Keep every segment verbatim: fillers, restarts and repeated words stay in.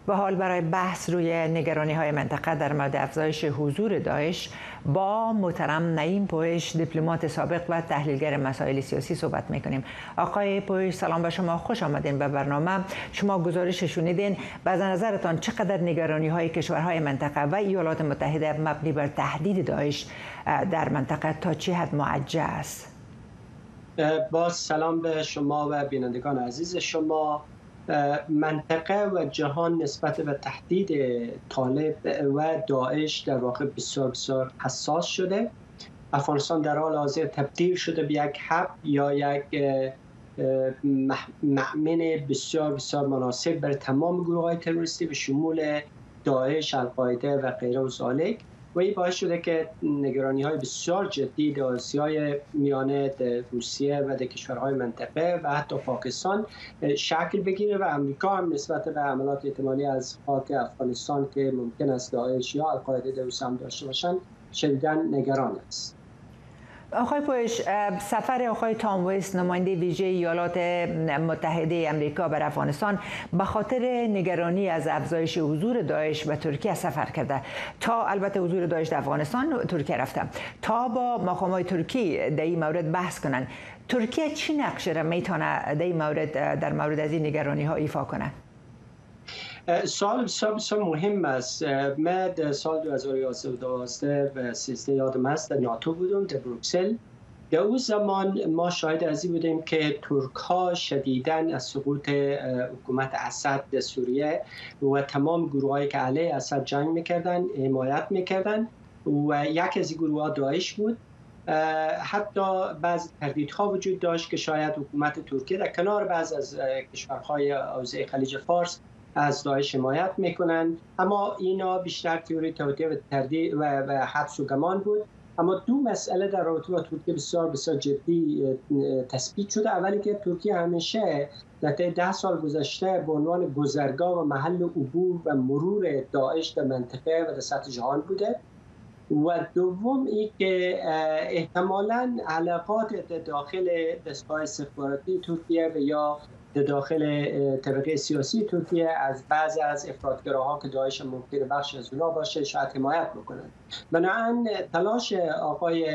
به حال برای بحث روی نگرانی های منطقه در مورد افزایش حضور داعش با محترم نعیم پویش، دیپلمات سابق و تحلیلگر مسائل سیاسی صحبت میکنیم. آقای پویش، سلام به شما، خوش آمدین به برنامه. شما گزارش شنیدین، به نظرتان چقدر نگرانی های کشورهای منطقه و ایالات متحده مبنی بر تهدید داعش در منطقه تا چه حد موجه است؟ با سلام به شما و بینندگان عزیز شما. منطقه و جهان نسبت به تهدید طالب و داعش در واقع بسیار بسیار حساس شده. افغانستان در حال حاضر تبدیل شده به یک هب یا یک مأمن بسیار بسیار مناسب برای تمام گروه های تروریستی به شمول داعش، القاعده و غیره و ذالک، و این باعث شده که نگرانی های بسیار جدی در آسیای میانه، در روسیه و در کشورهای منطقه و حتی پاکستان شکل بگیره و امریکا هم نسبت به حملات احتمالی از خاک افغانستان که ممکن است داعش یا القاعده در روسیه هم داشته باشند شدیداً نگران است. آقای پویش، سفر آقای تام ویست، نماینده ویژه ایالات متحده امریکا بر افغانستان، به خاطر نگرانی از افزایش حضور داعش به ترکیه سفر کرده. تا البته حضور داعش در افغانستان ترکیه رفته تا با مقامات ترکی در این مورد بحث کنند. ترکیه چی نقش را میتونه در این مورد در مورد از این نگرانی ها ایفا کنه؟ سال بسیار بسیار مهم است. من در سال دو هزار و دوازده و سیزده یادم است در ناتو بودم در بروکسل. در اون زمان ما شاهد از این بودیم که ترک ها شدیداً از سقوط حکومت اسد در سوریه و تمام گروه هایی که علیه اسد جنگ میکردن حمایت میکردن و یک از این گروه ها داعش بود. حتی بعض تردیدها وجود داشت که شاید حکومت ترکیه در کنار بعض از کشورهای حوزه خلیج فارس از داعش حمایت میکنند، اما اینا بیشتر تئوری توطئه و تردید و, و حدس و گمان بود. اما دو مسئله در رابطه با ترکیه بسیار بسیار جدی تثبیت شده. اولی که ترکیه همیشه در طی ده سال گذشته به عنوان گذرگاه و محل عبور و مرور داعش در منطقه و در سطح جهان بوده، و دوم این که احتمالاً علاقات داخل دستگاه استخباراتی ترکیه و یا داخل طبقه سیاسی ترکیه از بعضی از افراطگراها که داعش ممکنه بخش از اونا باشه شاید حمایت بکنند. بنابراین تلاش آقای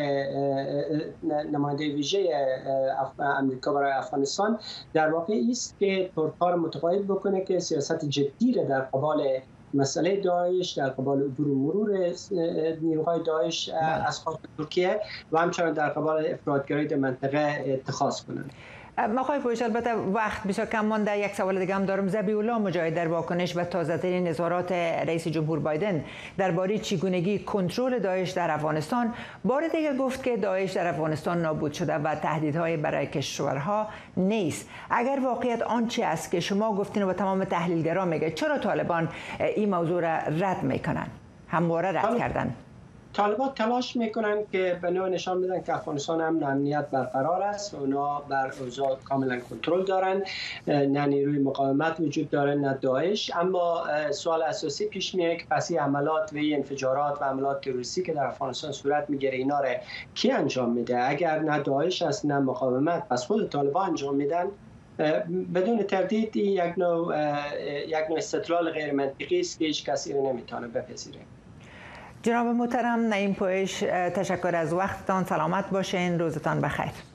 نماینده ویژه امریکا برای افغانستان در واقع است که ترک‌ها را متقاعد بکنه که سیاست جدی را در قبال مسئله داعش، در قبال عبور و مرور نیروهای داعش از خاک ترکیه و همچنین در قبال افراطگرایی در منطقه اتخاذ کنند. آقای پویش، البته وقت بسیار کم مانده. یک سوال دیگه هم دارم. ذبیح الله مجاهد در واکنش به تازه‌ترین اظهارات رئیس جمهور بایدن درباره چگونگی کنترل داعش در افغانستان بار دیگر گفت که داعش در افغانستان نابود شده و تهدیدهای برای کشورها نیست. اگر واقعیت آنچه است که شما گفتین و تمام تحلیلگران میگه، چرا طالبان این موضوع را رد میکنن؟ همواره رد کردن. طالبان تلاش میکنن که به نوع نشان بدن که افغانستان هم امنیت برقرار است و اونا بر اوضاع کاملا کنترل دارن، نه نیروی مقاومت وجود داره نه داعش. اما سوال اساسی پیش میاد که پس این عملات و این انفجارات و عملات تروریستی که در افغانستان صورت میگیره اینا رو کی انجام میده؟ اگر نه داعش است نه مقاومت، پس خود طالبان انجام میدن. بدون تردید یک نوع یک نوع استدلال غیر منطقی است که هیچ کسی رو نمیتونه بپذیره. جناب محترم نعیم پویش، تشکر از وقتتان. سلامت باشین، روزتان بخیر.